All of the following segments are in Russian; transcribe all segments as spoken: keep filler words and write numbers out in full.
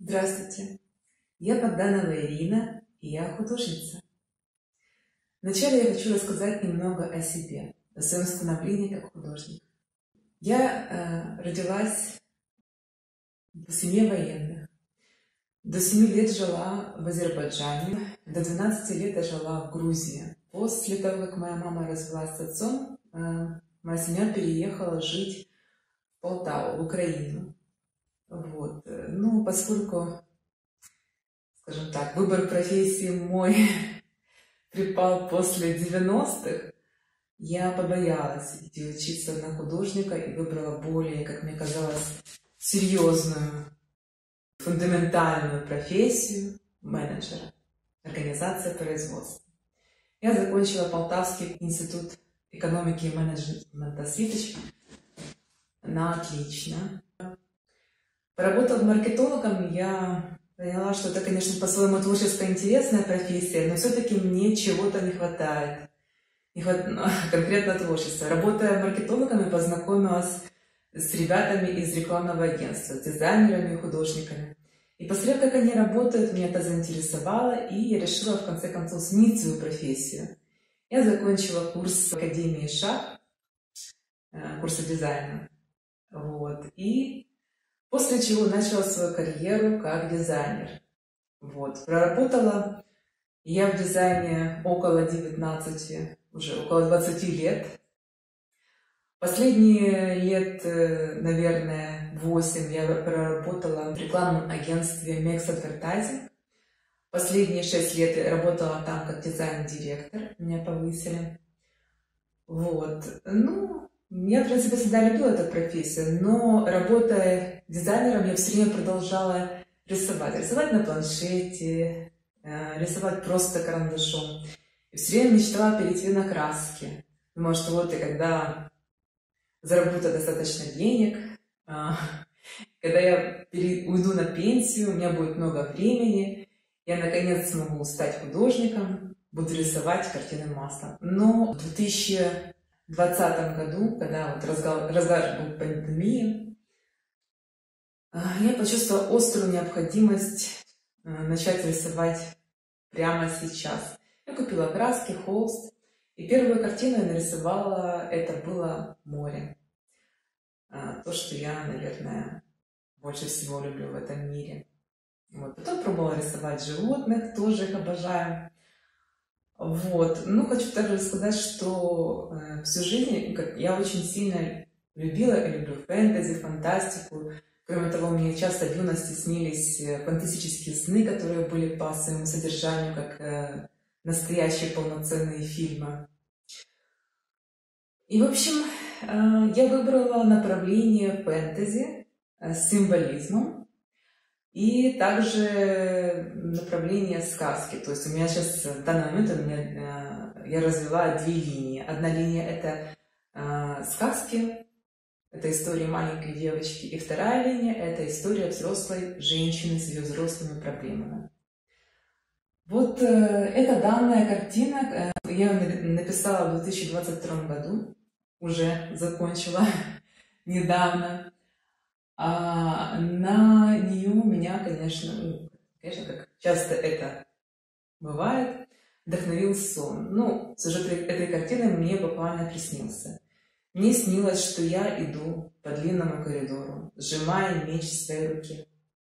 Здравствуйте, я Богданова Ирина, и я художница. Вначале я хочу рассказать немного о себе, о своем становлении как художник. Я э, родилась в семье военных. До семи лет жила в Азербайджане, до двенадцати лет я жила в Грузии. После того, как моя мама развелась с отцом, э, моя семья переехала жить в Полтаву, в Украину. Вот. Ну, поскольку, скажем так, выбор профессии мой припал после девяностых, я побоялась идти учиться на художника и выбрала более, как мне казалось, серьезную, фундаментальную профессию менеджера, организация производства. Я закончила Полтавский институт экономики и менеджмента СВИТОЧ на отлично. Поработав маркетологом, я поняла, что это, конечно, по-своему творческая интересная профессия, но все-таки мне чего-то не хватает. Не хватает конкретно творчества. Работая маркетологом, я познакомилась с ребятами из рекламного агентства, с дизайнерами и художниками. И посмотрев, как они работают, меня это заинтересовало, и я решила, в конце концов, сменить свою профессию. Я закончила курс в Академии ШАГ, курсы дизайна. Вот. И после чего начала свою карьеру как дизайнер. Вот. Проработала я в дизайне около девятнадцати, уже около двадцати лет. Последние лет, наверное, восемь я проработала в рекламном агентстве Mex Advertising. Последние шесть лет я работала там как дизайн-директор, меня повысили. Вот. Ну, я, в принципе, всегда любила эту профессию, но работая дизайнером, я все время продолжала рисовать. Рисовать на планшете, рисовать просто карандашом. И все время мечтала перейти на краски. Думала, что вот и когда заработаю достаточно денег, когда я уйду на пенсию, у меня будет много времени, я наконец смогу стать художником, буду рисовать картины маслом. Но в две тысячи двадцатом году, когда вот разгар, разгар был пандемии, я почувствовала острую необходимость начать рисовать прямо сейчас. Я купила краски, холст, и первую картину я нарисовала, это было море. То, что я, наверное, больше всего люблю в этом мире. Вот. Потом пробовала рисовать животных, тоже их обожаю. Вот. Ну, хочу также сказать, что э, всю жизнь как, я очень сильно любила и люблю фэнтези, фантастику. Кроме того, мне часто в юности снились фантастические сны, которые были по своему содержанию как э, настоящие полноценные фильмы. И, в общем, э, я выбрала направление фэнтези э, с символизмом. И также направление сказки. То есть у меня сейчас, в данный момент, у меня, я развиваю две линии. Одна линия – это э, сказки, это история маленькой девочки. И вторая линия – это история взрослой женщины с ее взрослыми проблемами. Вот э, эта данная картина, э, я ее написала в две тысячи двадцать втором году, уже закончила недавно. А на нее меня, конечно, ну, конечно, как часто это бывает, вдохновил сон. Ну, сюжет этой картины мне буквально приснился. Мне снилось, что я иду по длинному коридору, сжимая меч в своей руке.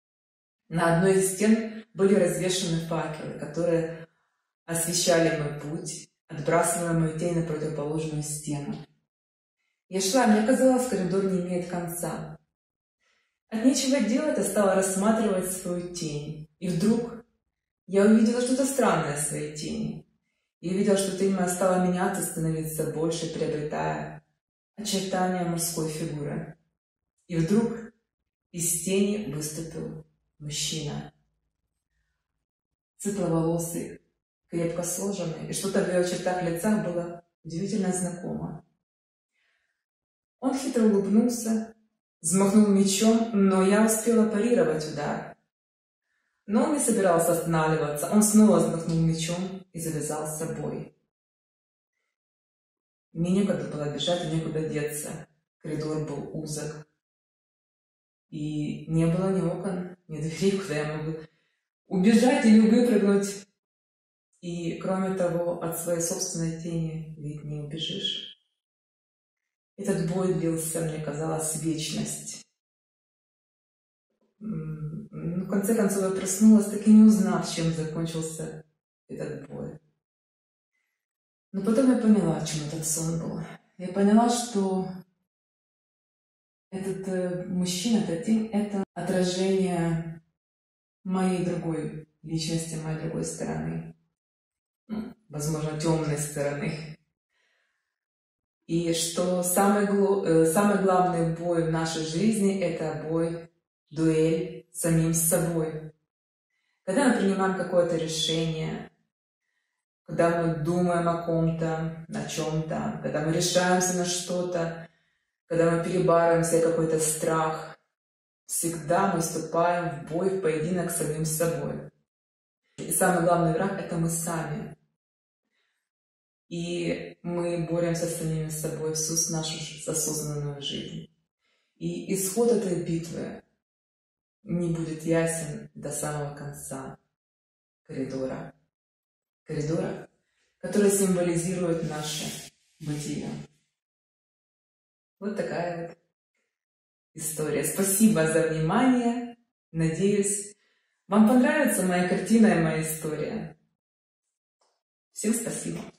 На одной из стен были развешаны факелы, которые освещали мой путь, отбрасывая мою тень на противоположную стену. Я шла, мне казалось, коридор не имеет конца. От нечего делать я стала рассматривать свою тень. И вдруг я увидела что-то странное в своей тени. Я увидела, что тень моя стала меняться, становиться больше, приобретая очертания мужской фигуры. И вдруг из тени выступил мужчина. Светловолосый, крепко сложенный, и что-то в его чертах лица было удивительно знакомо. Он хитро улыбнулся, взмахнул мечом, но я успела парировать удар. Но он не собирался останавливаться. Он снова взмахнул мечом и завязал с собой. Мне некуда было бежать и некуда деться. Коридор был узок. И не было ни окон, ни дверей, куда я могу убежать или выпрыгнуть. И, кроме того, от своей собственной тени ведь не убежишь. Этот бой длился, мне казалось, вечность. Ну, в конце концов, я проснулась, так и не узнав, чем закончился этот бой. Но потом я поняла, о чем этот сон был. Я поняла, что этот э, мужчина, эта тень, это отражение моей другой личности, моей другой стороны. Ну, возможно, темной стороны. И что самый, глу... э, самый главный бой в нашей жизни – это бой, дуэль с самим собой. Когда мы принимаем какое-то решение, когда мы думаем о ком-то, на чем-то, когда мы решаемся на что-то, когда мы перебарываем себе какой-то страх, всегда мы вступаем в бой, в поединок с самим собой. И самый главный враг – это мы сами. И мы боремся с самим собой всю нашу осознанную жизнь. И исход этой битвы не будет ясен до самого конца коридора. Коридора, который символизирует наше бытие. Вот такая вот история. Спасибо за внимание. Надеюсь, вам понравится моя картина и моя история. Всем спасибо.